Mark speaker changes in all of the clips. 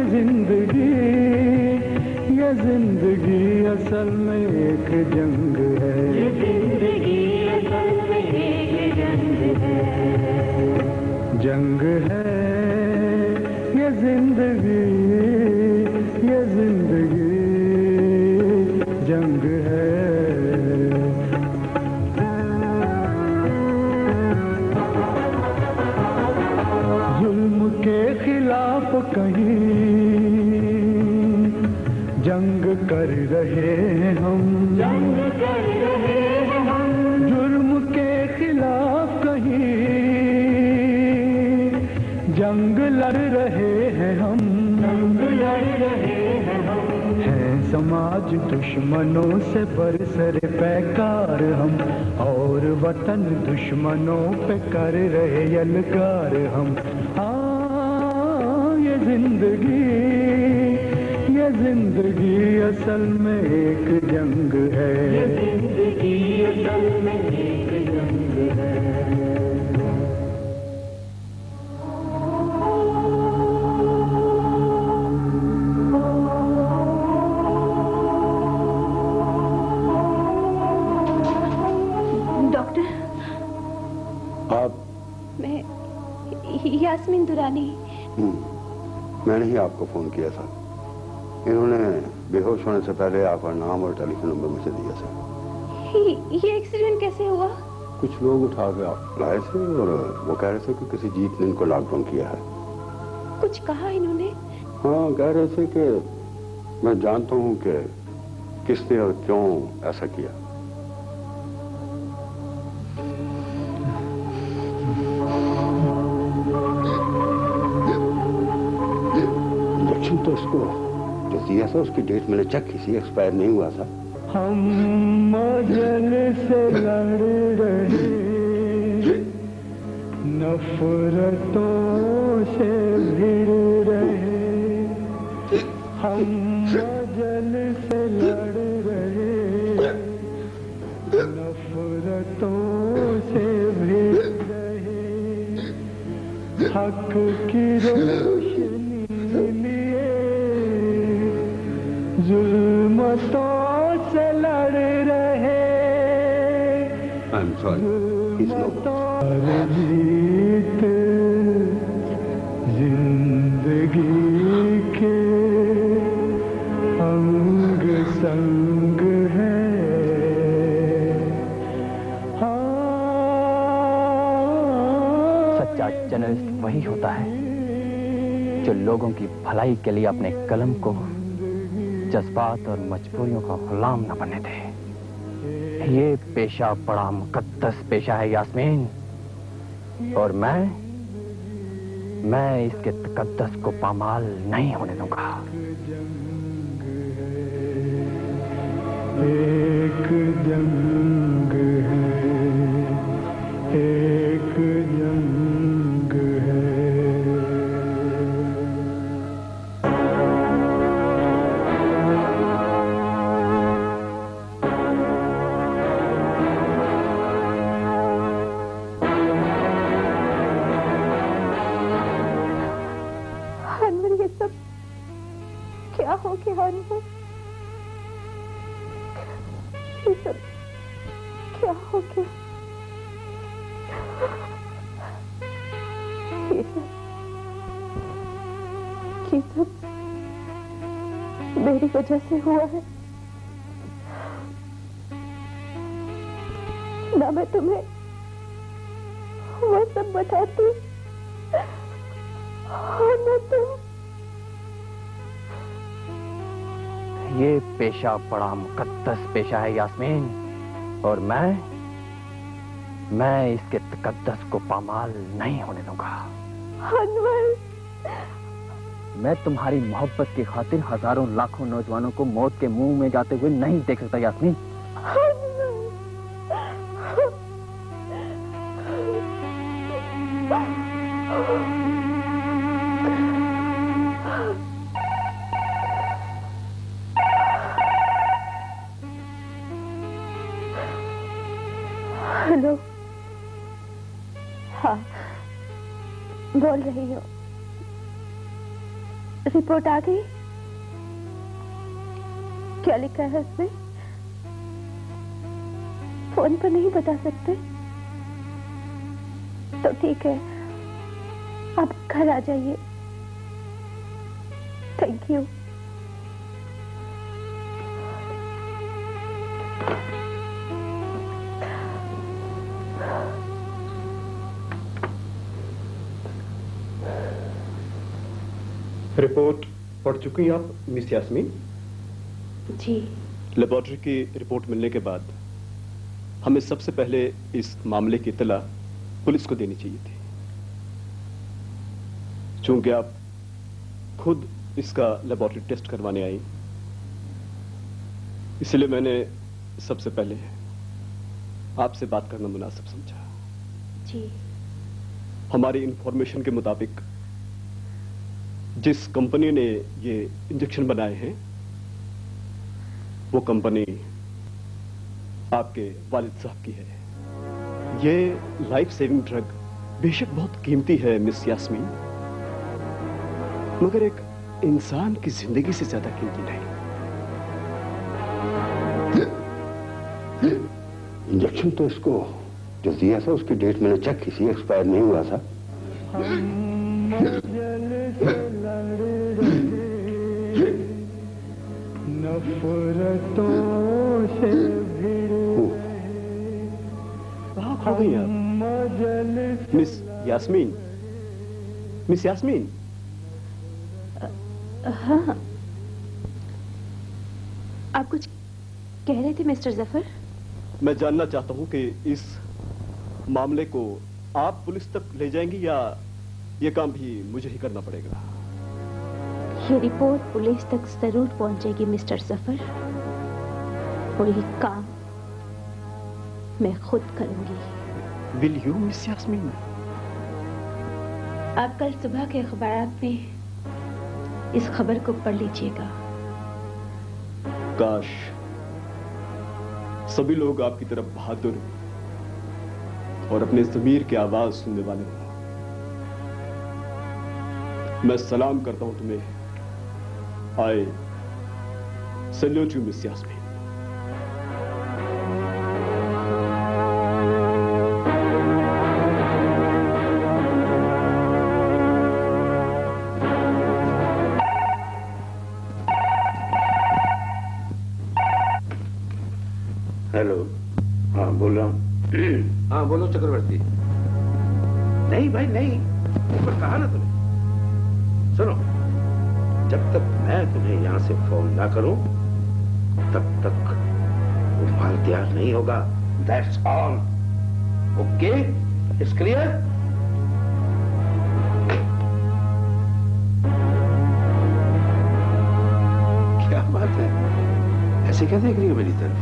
Speaker 1: जिंदगी असल में एक जंग है, ये जिंदगी असल में एक जंग है, जंग है ये जिंदगी, ये जिंदगी जंग है। जुल्म के खिलाफ कहीं जंग कर रहे हैं हम, जंग कर रहे हैं हम, जुर्म के खिलाफ कहीं जंग लड़ रहे हैं हम, जंग लड़ रहे हैं हम। हैं समाज दुश्मनों से बरसर पैकार हम, और वतन दुश्मनों पे कर रहे यलकार हम। हाँ ये जिंदगी असल में एक जंग है, ये जिंदगी असल में एक जंग है।
Speaker 2: डॉक्टर,
Speaker 3: आप?
Speaker 2: मैं यास्मीन दुरानी।
Speaker 3: मैंने ही आपको फोन किया था। इन्होंने बेहोश होने से पहले आपका नाम और टेलीफोन नंबर मुझे दिया था।
Speaker 2: ये एक्सीडेंट कैसे हुआ?
Speaker 3: कुछ लोग उठा के लाए थे और वो कह रहे थे कि किसी जीप ने इनको लॉकडाउन किया है।
Speaker 2: कुछ कहा इन्होंने?
Speaker 3: हाँ, कह रहे थे कि मैं जानता हूँ कि किसने और क्यों ऐसा किया। इंजेक्शन तो इसको जो दिया था उसकी डेट मैंने चेक की थी, एक्सपायर नहीं हुआ था।
Speaker 1: हम मजल से लड़ रहे, नफरतों से भिड़ रहे, हम मजल से लड़ रहे, नफरतों से भिड़ रहे, हक की रोशनी लिए जुल्मतों से लड़ रहे।
Speaker 3: I'm sorry. He's no good.
Speaker 1: जीत जिंदगी के अंग संग है।
Speaker 4: सच्चा जर्नलिस्ट वही होता है जो लोगों की भलाई के लिए अपने कलम को जज्बात और मजबूरियों का गुलाम न बनने दे। ये पेशा बड़ा मुकद्दस पेशा है यास्मीन, और मैं इसके तकद्दस को पामाल नहीं होने दूंगा।
Speaker 1: एक जंग है, एक जंग है।
Speaker 2: क्या हो गया अनवर? ये सब क्या हो गया? ये सब मेरी वजह से हुआ है ना। मैं तुम्हें वो सब बताती और ना तुम।
Speaker 4: ये पेशा बड़ा मुकद्दस पेशा है यास्मीन, और मैं इसके तकद्दस को पामाल नहीं होने दूंगा।
Speaker 2: अनवर,
Speaker 4: मैं तुम्हारी मोहब्बत की खातिर हजारों लाखों नौजवानों को मौत के मुंह में जाते हुए नहीं देख सकता यास्मीन।
Speaker 2: हेलो, हाँ बोल रही हूँ। रिपोर्ट आ गई? क्या लिखा है उसमें? फोन पर नहीं बता सकते? तो ठीक है, आप घर आ जाइए। Thank you.
Speaker 5: रिपोर्ट पढ़ चुकी हैं आप मिस यास्मीन?
Speaker 2: जी।
Speaker 5: लेबोरेटरी की रिपोर्ट मिलने के बाद हमें सबसे पहले इस मामले की इत्तला पुलिस को देनी चाहिए थी। चूंकि आप खुद इसका लेबोरेटरी टेस्ट करवाने आई, इसलिए मैंने सबसे पहले आपसे बात करना मुनासिब समझा।
Speaker 2: जी।
Speaker 5: हमारी इंफॉर्मेशन के मुताबिक जिस कंपनी ने ये इंजेक्शन बनाए हैं वो कंपनी आपके वालिद साहब की है। ये लाइफ सेविंग ड्रग बेशक बहुत कीमती है मिस यास्मीन, मगर एक इंसान की जिंदगी से ज्यादा कीमती नहीं।
Speaker 3: इंजेक्शन तो इसको जो दिया था उसकी डेट मैंने चेक की थी, एक्सपायर नहीं हुआ था।
Speaker 1: नफरतों से
Speaker 5: हो गई आप मिस यास्मीन? मिस यास्मीन?
Speaker 2: हाँ, आप कुछ कह रहे थे मिस्टर जफर?
Speaker 5: मैं जानना चाहता हूं कि इस मामले को आप पुलिस तक ले जाएंगी या ये काम भी मुझे ही करना पड़ेगा?
Speaker 2: ये रिपोर्ट पुलिस तक जरूर पहुंचेगी मिस्टर जफर, और ये काम मैं खुद करूंगी।
Speaker 5: Will you miss Yasmin?
Speaker 2: आप कल सुबह के अखबारात में इस खबर को पढ़ लीजिएगा।
Speaker 5: काश सभी लोग आपकी तरफ बहादुर और अपने ज़मीर की आवाज सुनने वाले हों। मैं सलाम करता हूं तुम्हें। I salute you, Miss Yasmin.
Speaker 3: Hello. हाँ बोल रहा हूँ।
Speaker 6: हाँ बोलो चक्रवर्ती। नहीं भाई नहीं, एक बार कहा ना तुम्हें। सुनो, जब तक मैं तुम्हें यहां से फोन ना करूं तब तक वो माल तैयार नहीं होगा। That's all. Okay? It's clear? क्या बात है, ऐसे क्या देख रही हो मेरी तरफ?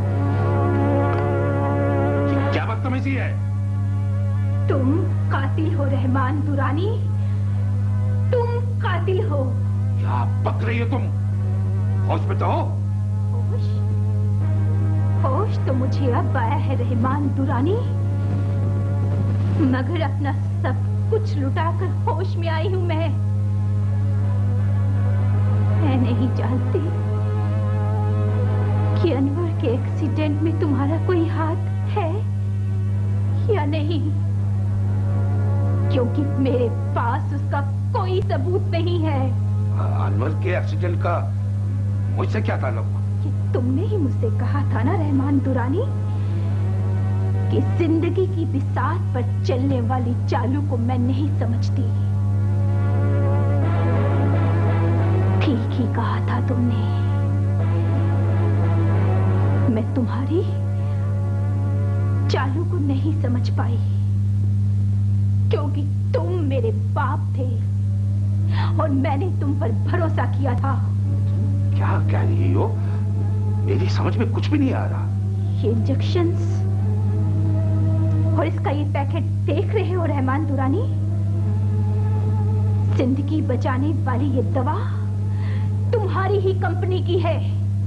Speaker 6: ये क्या बदतमीजी है?
Speaker 2: तुम कातिल हो रहमान दुरानी, तुम कातिल हो।
Speaker 6: क्या बक रही हो तुम? होश में तो हो?
Speaker 2: होश? होश तो मुझे अब आया है रहमान दुरानी, मगर अपना सब कुछ लुटाकर होश में आई हूं मैं नहीं जानती कि अनवर के एक्सीडेंट में तुम्हारा कोई हाथ है या नहीं, क्योंकि मेरे पास उसका कोई सबूत नहीं है।
Speaker 6: अनवर के एक्सीडेंट का मुझसे क्या ताल्लुक?
Speaker 2: कि तुमने ही मुझसे कहा था ना रहमान दुरानी कि जिंदगी की बिसात पर चलने वाली चालू को मैं नहीं समझती। ठीक ही कहा था तुमने। मैं तुम्हारी चालू को नहीं समझ पाई क्योंकि तुम मेरे बाप थे और मैंने तुम पर भरोसा किया था।
Speaker 6: क्या कह रही हो? मेरी समझ में कुछ भी नहीं आ रहा।
Speaker 2: ये इंजेक्शंस और इसका ये पैकेट देख रहे हो रहमान दुरानी? जिंदगी बचाने वाली ये दवा तुम्हारी ही कंपनी की है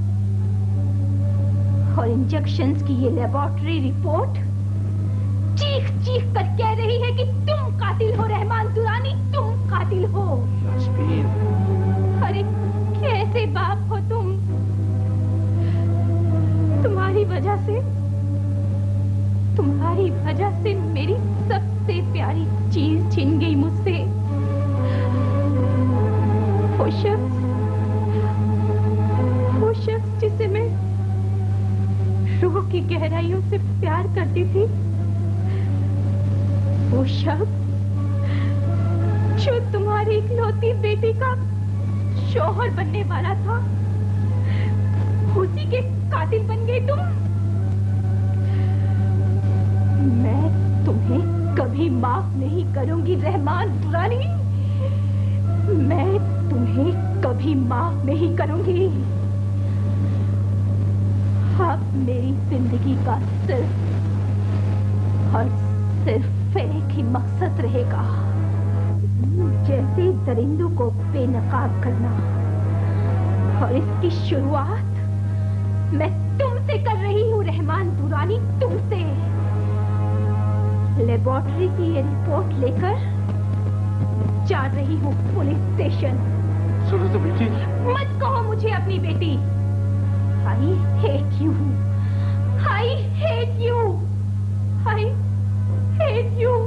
Speaker 2: और इंजेक्शंस की ये लेबोरेटरी रिपोर्ट चीख चीख कर कह रही है कि तुम कातिल हो रहमान दुरानी, तुम कातिल हो।
Speaker 6: यास्मीन,
Speaker 2: से? तुम्हारी वजह से मेरी सबसे प्यारी चीज छीन गई मुझसे। वो शख्स जिसे मैं रूह की गहराइयों से प्यार करती थी, वो शख्स जो तुम्हारी इकलौती बेटी का शौहर बनने वाला था, उसी के कातिल बन गए तुम। मैं तुम्हें कभी माफ नहीं करूंगी रहमान दुरानी, मैं तुम्हें कभी माफ नहीं करूंगी। अब मेरी जिंदगी का सिर्फ और सिर्फ एक ही मकसद रहेगा, जैसे दरिंदों को बेनकाब करना, और इसकी शुरुआत मैं तुमसे कर रही हूँ रहमान दुरानी, तुमसे। लेबोरेटरी की ये रिपोर्ट लेकर जा रही हूँ पुलिस स्टेशन।
Speaker 6: सुनो तो बेटी,
Speaker 2: मत कहो मुझे अपनी बेटी। I hate you. I hate you. I hate you.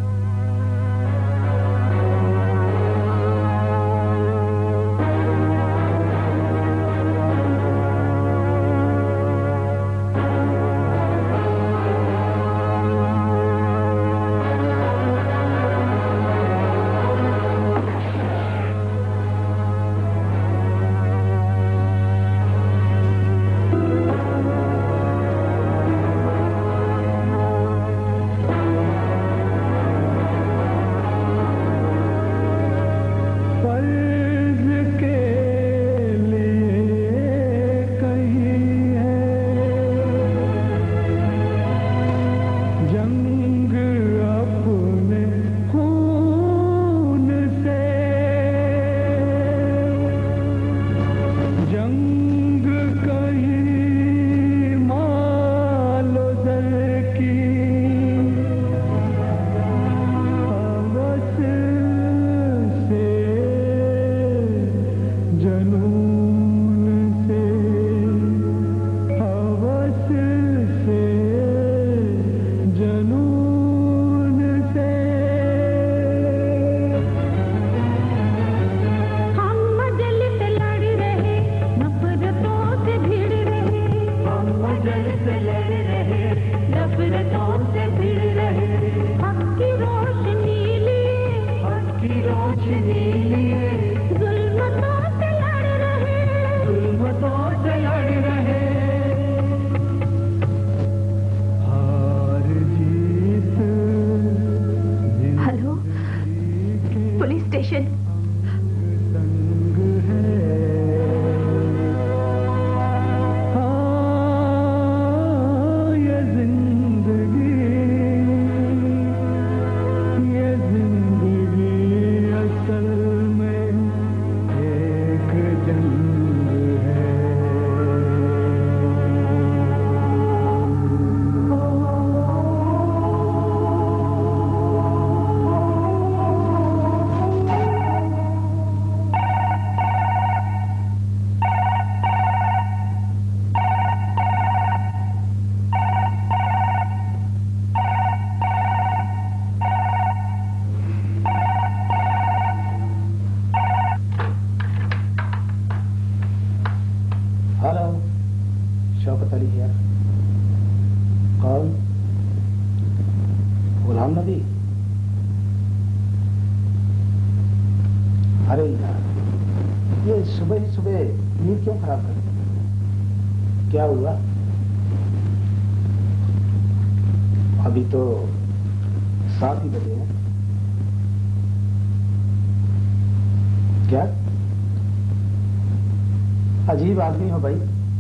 Speaker 7: अजीब आदमी हो भाई,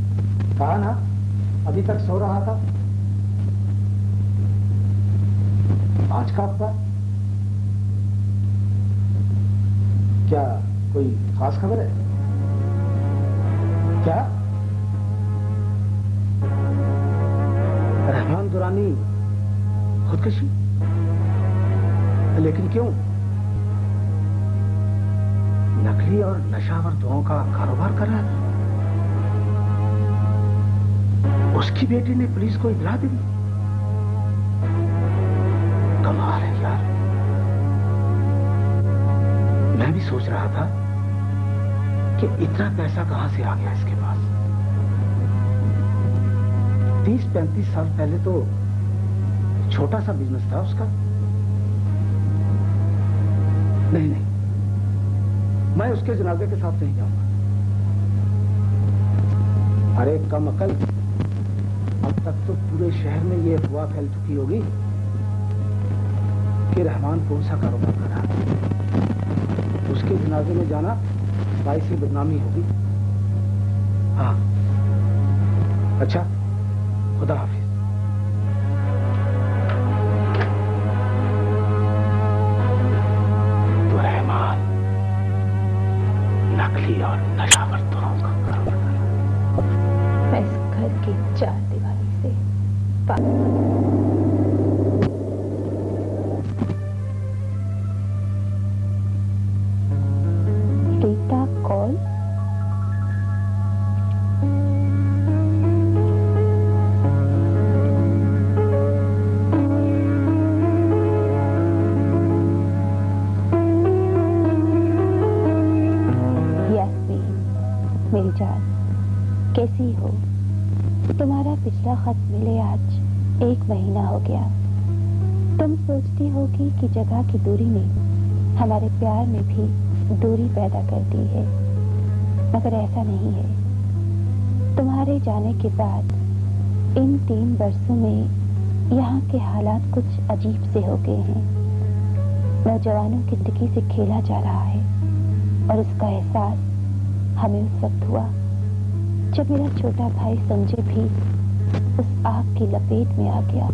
Speaker 7: कहा ना अभी तक सो रहा था। आज का अखबार क्या कोई खास खबर है क्या? रहमान दुरानी खुदकशी? लेकिन क्यों? नकली और नशावर दवाओं का कारोबार कर रहा है।
Speaker 6: उसकी बेटी ने पुलिस को इतला दे दी। कमाल है यार। मैं भी सोच रहा था कि इतना पैसा कहां से आ गया इसके पास। 30-35 साल पहले तो छोटा सा बिजनेस था उसका। नहीं नहीं, मैं उसके जनाजे के साथ नहीं जाऊंगा। अरे कम अकल, अब तक तो पूरे शहर में ये अफवाह फैल चुकी होगी कि रहमान कौन सा कारोबार कर रहा है। उसके जनाजे में जाना बाइसी बदनामी होगी। हाँ अच्छा, खुदा हाफिज। तो रहमान नकली और नशावर दोनों का कारोबार।
Speaker 2: मैं इस घर की चार दीवारी से रीता कॉल। मेरी जान, कैसी हो? तुम्हारा पिछला खत मिले आज 1 महीना हो गया। तुम सोचती होगी कि जगह की दूरी ने हमारे प्यार में भी दूरी पैदा कर दी है, मगर ऐसा नहीं है। तुम्हारे जाने के बाद इन 3 वर्षों में यहाँ के हालात कुछ अजीब से हो गए हैं। नौजवानों की जिंदगी से खेला जा रहा है और उसका एहसास हमें उस वक्त हुआ जब मेरा छोटा भाई संजय भी उस आग की लपेट में आ गया।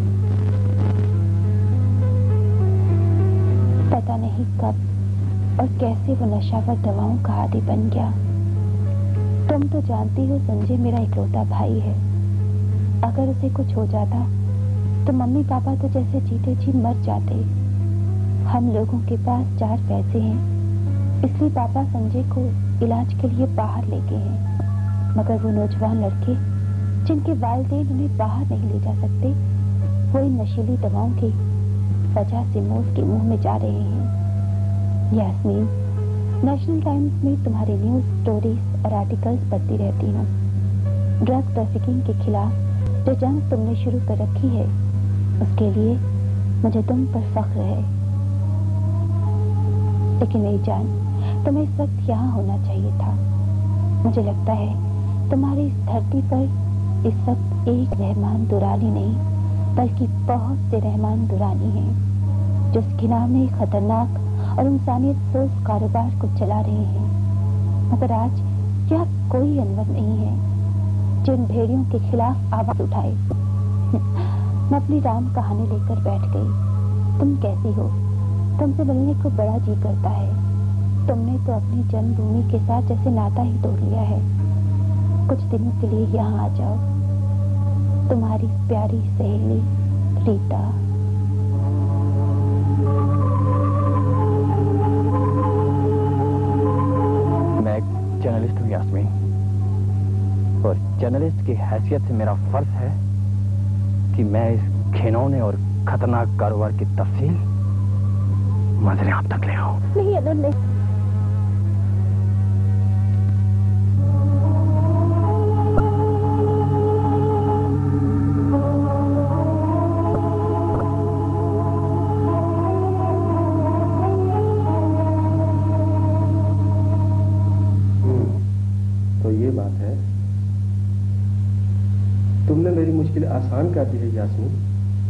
Speaker 2: पता नहीं कब और कैसे वो नशावर दवाओं का आदी बन गया। तुम तो जानती हो संजय मेरा इकलौता भाई है। अगर उसे कुछ हो जाता तो मम्मी पापा तो जैसे जीते जी मर जाते। हम लोगों के पास 4 पैसे हैं, इसलिए पापा संजय को इलाज के लिए बाहर ले गए हैं। मगर वो नौजवान लड़के जिनके वालिदैन उन्हें बाहर नहीं ले जा सकते, वो इन नशीली दवाओं की वजह से मौत के मुंह में जा रहे हैं। यास्मीन, नेशनल टाइम्स में तुम्हारी न्यूज स्टोरीज और आर्टिकल्स पढ़ती रहती हूँ। ड्रग ट्रैफिकिंग के खिलाफ जो जंग तुमने शुरू कर रखी है, उसके लिए मुझे तुम पर फख्र है। लेकिन मेरी जान, तुम्हें इस वक्त यहाँ होना चाहिए था। मुझे लगता है तुम्हारी इस धरती पर इस वक्त एक रहमान दुरानी नहीं, बल्कि बहुत से रहमान दुरानी हैं जो इस घिनौने खतरनाक और इंसानियत सोच कारोबार को चला रहे हैं। मगर आज यहाँ कोई अनवर नहीं है जो इन भेड़ियों के खिलाफ आवाज उठाए। मैं अपनी राम कहानी लेकर बैठ गई। तुम कैसी हो? तुमसे मिलने को बड़ा जी करता है। तुमने तो अपनी जन्मभूमि के साथ जैसे नाता ही तोड़ लिया है। कुछ दिनों के लिए यहाँ आ जाओ। तुम्हारी प्यारी सहेली रीता।
Speaker 4: मैं एक जर्नलिस्ट हूँ यास्मीन, और जर्नलिस्ट की हैसियत से मेरा फर्ज है कि मैं इस घिनौने और खतरनाक कारोबार की तफसील मंजरें आप तक ले आऊं।
Speaker 2: नहीं अनंत, नहीं।
Speaker 8: तो ये बात है, तुमने मेरी मुश्किल आसान कर दी है यास्मीन।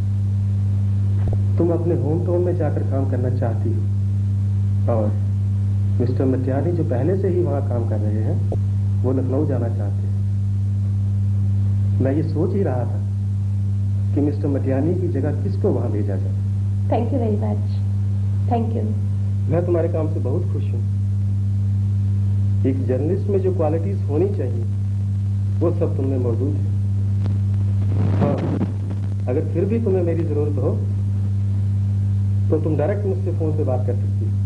Speaker 8: तुम अपने होम टाउन में जाकर काम करना चाहती हो, और मिस्टर मटियानी जो पहले से ही वहां काम कर रहे हैं, वो लखनऊ जाना चाहते हैं। मैं ये सोच ही रहा था कि मिस्टर मटियानी की जगह किसको वहां भेजा जाए।
Speaker 2: Thank you very much. Thank you.
Speaker 8: मैं तुम्हारे काम से बहुत खुश हूँ। एक जर्नलिस्ट में जो क्वालिटीज होनी चाहिए वो सब तुममें मौजूद है। हाँ, अगर फिर भी तुम्हें मेरी जरूरत हो तो तुम डायरेक्ट मुझसे फोन पे बात कर सकती हो।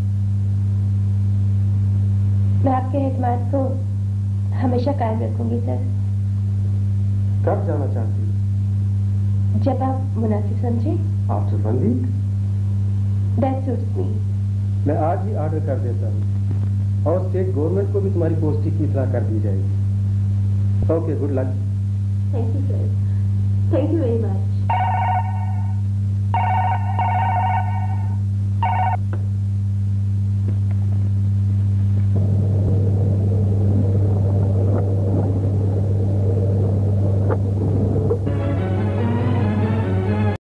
Speaker 2: मैं आपके एतमाद को हमेशा कायम रखूंगी सर।
Speaker 8: कब जाना चाहती हो?
Speaker 2: जब आप मुनासिब समझे।
Speaker 8: After 1 week.
Speaker 2: That suits me.
Speaker 8: मैं आज ही ऑर्डर कर देता हूँ और स्टेट गवर्नमेंट को भी तुम्हारी पोस्टिंग की इत्तला कर दी जाएगी। Okay, good luck.
Speaker 2: Thank you sir, thank you very much.